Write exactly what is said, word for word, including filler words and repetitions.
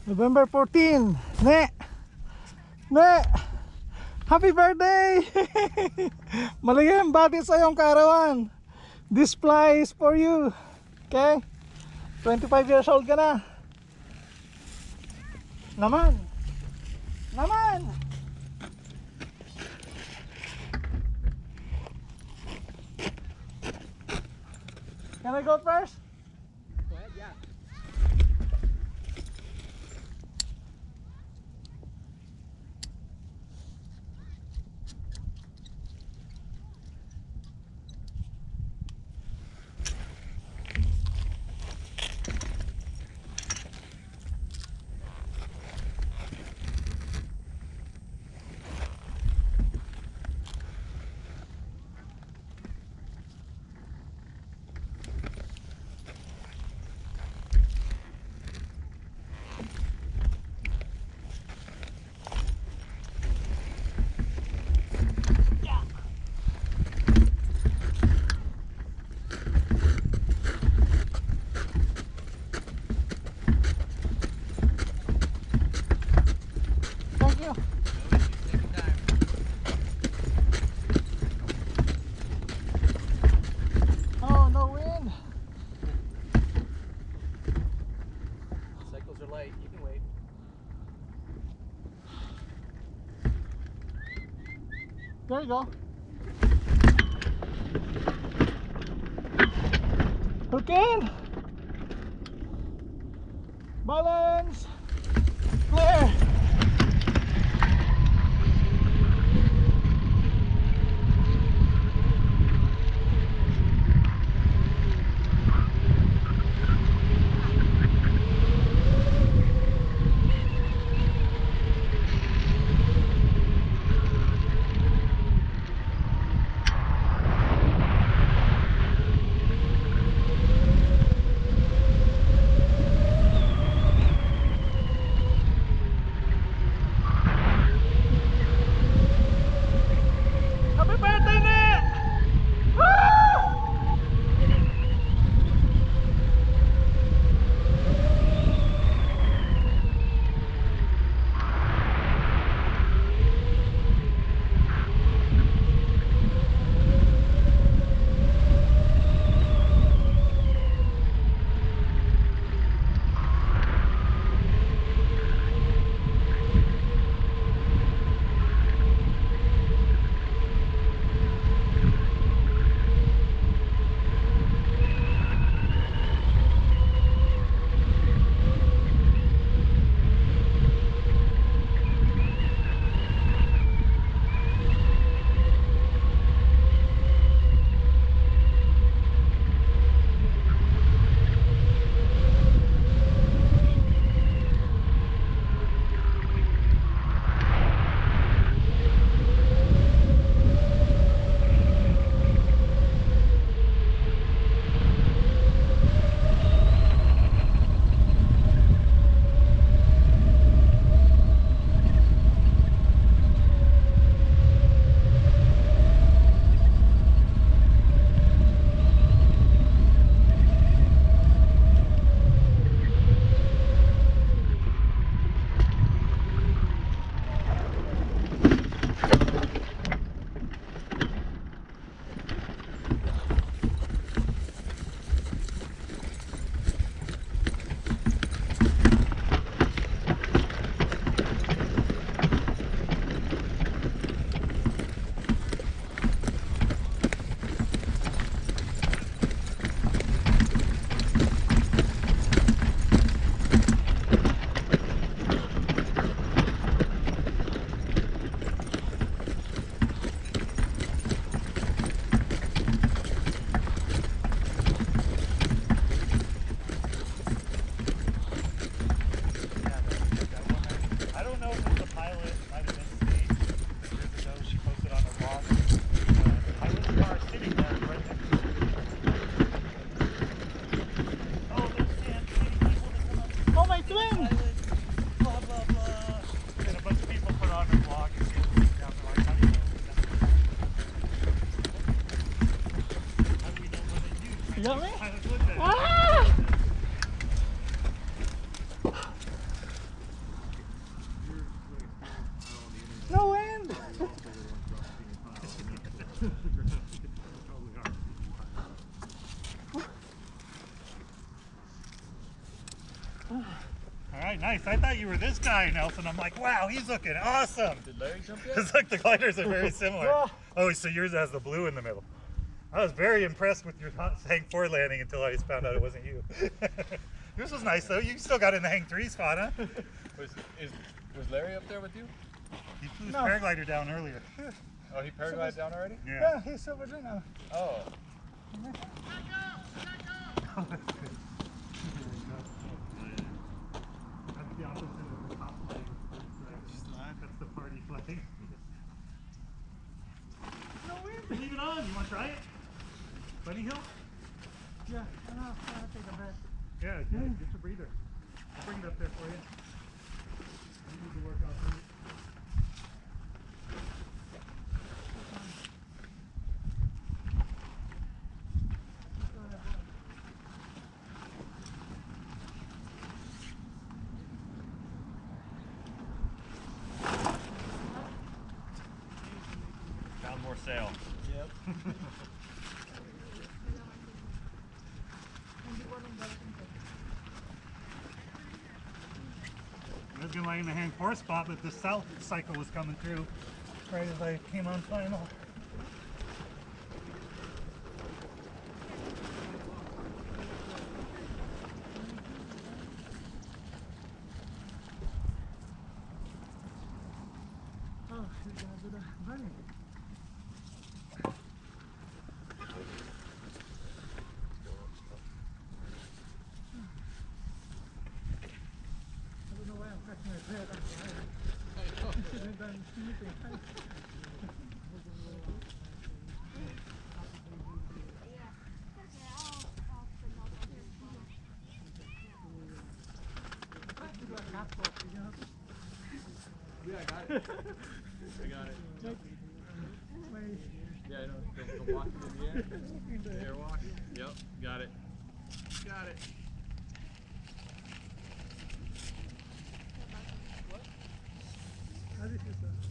November fourteenth. Ne! Ne! Happy birthday! Maligayang bati sa iyong kaarawan. This fly is for you. Okay? twenty-five years old ka na. Naman! Naman! Can I go first? Go ahead, yeah. Thank you. Oh, no wind. Cycles are light, you can wait. There you go. Hook in. Balance. Clear. Happy birthday, Nick! Woo! got me? Ah! Nice. I thought you were this guy, Nelson. I'm like, wow, he's looking awesome. Did Larry jump yet? It's like the gliders are very similar. Oh, so yours has the blue in the middle. I was very impressed with your hot hang four landing until I just found out it wasn't you. Yours was nice though. You still got in the hang three spot, huh? Was, is, was Larry up there with you? He flew his No. paraglider down earlier. Oh, he paraglided down already? Yeah. Yeah, he's over there now. Oh. That's the opposite of the top flag. That's the party flag. No wind. Leave it on. You want to try it? Bunny Hill? Yeah, I know. I'll take a breath. Yeah, get, get your breather. I'll bring it up there for you. You need to work out there. Found more sail. Yep. I was going to lay in the hang four spot, but the south cycle was coming through right as I came on final. Oh, he's gonna do the bunny. I don't know why I'm catching my breath. I'm sorry. I'm done sleeping. Yeah, I got it. I got it. Yeah, I know. The, the walk in the air. The air walk. Yep, got it. Got it. How did you say?